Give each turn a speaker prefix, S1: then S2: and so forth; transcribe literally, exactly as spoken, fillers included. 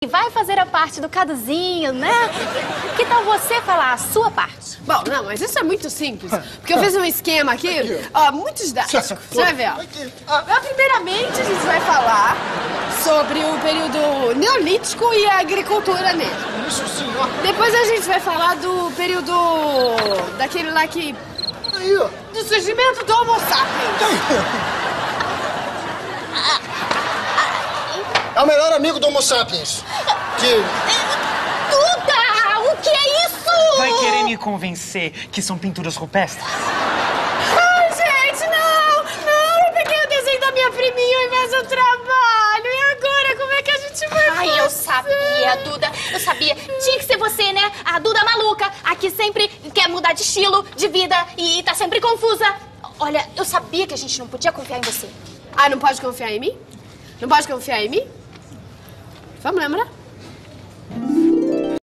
S1: vai fazer a parte do Caduzinho, né? Que tal você falar a sua parte?
S2: Bom, não, mas isso é muito simples. Porque eu fiz um esquema aqui, aqui. ó, muito didático. Você vai ver, ó. Ah. Primeiramente, a gente vai falar sobre o período neolítico e a agricultura nele.
S3: Isso, senhor.
S2: Depois a gente vai falar do período... daquele lá que...
S3: Aí, ó.
S2: Do surgimento do Homo sapiens.
S3: É o melhor amigo do Homo sapiens. Que...
S1: Duda! O que é isso?
S4: Vai querer me convencer que são pinturas rupestres?
S2: Ai, gente, não! Não, eu peguei o desenho da minha priminha ao invés do trabalho. E agora, como é que a gente vai fazer?
S1: Ai, eu sabia, Duda. Eu sabia. Tinha que ser você, né? A Duda maluca. A que sempre quer mudar de estilo, de vida e tá sempre confusa. Olha, eu sabia que a gente não podia confiar em você.
S2: Ah, não pode confiar em mim? Não pode confiar em mim? Vamos lembrar?